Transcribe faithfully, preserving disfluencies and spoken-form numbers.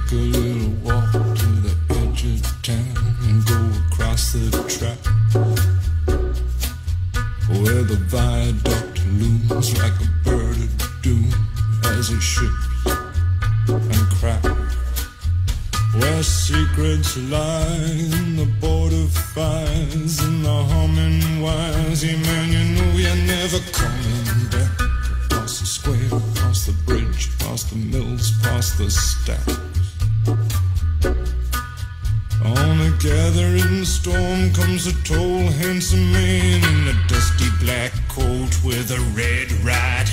take a little walk to the edge of town and go across the track where the viaduct looms like a bird of doom as it ships and cracks, where secrets lie in the border fires and the humming wires. Yeah, man, you know you're never coming back. Across the square, across the bridge, past the mills, past the stacks. On a gathering storm comes a tall, handsome man in a dusty black coat with a red right